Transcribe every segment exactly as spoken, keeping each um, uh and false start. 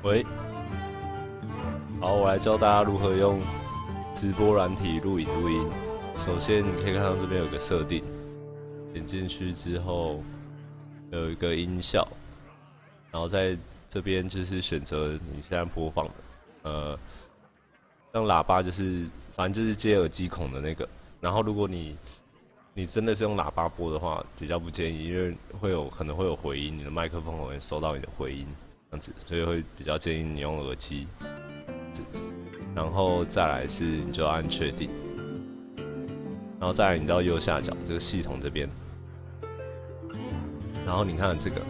喂，好，我来教大家如何用直播软体录影录音。首先，你可以看到这边有个设定，点进去之后有一个音效，然后在这边就是选择你现在播放的，呃，像喇叭就是反正就是接耳机孔的那个。然后如果你你真的是用喇叭播的话，比较不建议，因为会有可能会有回音，你的麦克风会收到你的回音，这样子，所以会比较建议你用耳机。然后再来是你就按确定，然后再来你到右下角这个系统这边，然后你看这个，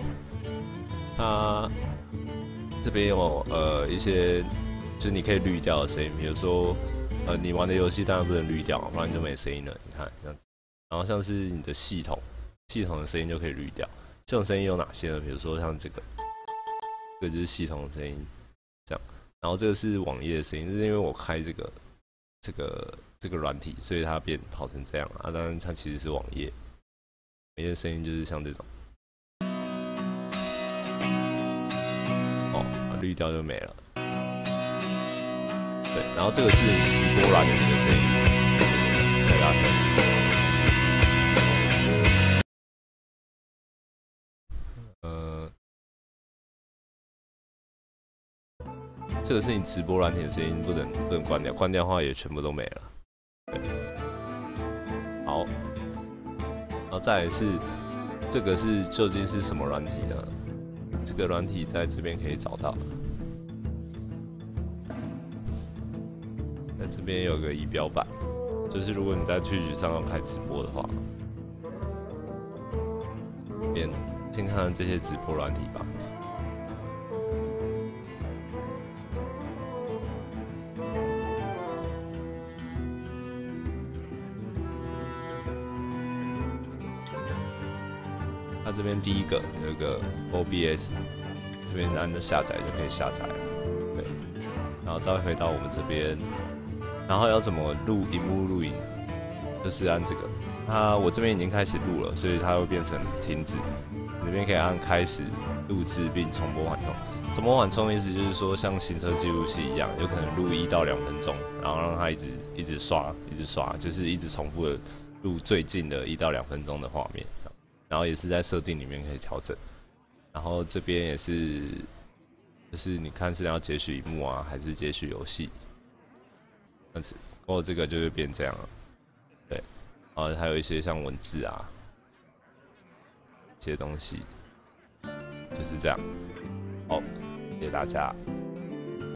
它这边有呃一些就是你可以滤掉的声音，比如说呃你玩的游戏当然不能滤掉，不然就没声音了。你看这样子。然后像是你的系统，系统的声音就可以滤掉。这种声音有哪些呢？比如说像这个，这个就是系统的声音，这样。然后这个是网页的声音，是因为我开这个这个这个软体，所以它变跑成这样啊。当然它其实是网页，网页的声音就是像这种，哦，把滤掉就没了。对，然后这个是你直播软体的声音，太大声。呃，这个是你直播软体的声音，不能不能关掉，关掉的话也全部都没了。对，好，然后再来是这个是究竟是什么软体呢？这个软体在这边可以找到，在这边有个仪表板，就是如果你在 Twitch 上要开直播的话，这边先看看这些直播软体吧。它这边第一个有一个 O B S， 这边按着下载就可以下载了。对，然后再回到我们这边，然后要怎么录萤幕录影，就是按这个。它我这边已经开始录了，所以它会变成停止。你这边可以按开始录制并重播缓冲。重播缓冲意思就是说，像行车记录器一样，有可能录一到两分钟，然后让它一直一直刷，一直刷，就是一直重复的录最近的一到两分钟的画面。然后也是在设定里面可以调整，然后这边也是，就是你看是要截取萤幕啊，还是截取游戏，这样子，然后这个就会变这样了，对，然后还有一些像文字啊，这些东西，就是这样，好，谢谢大家。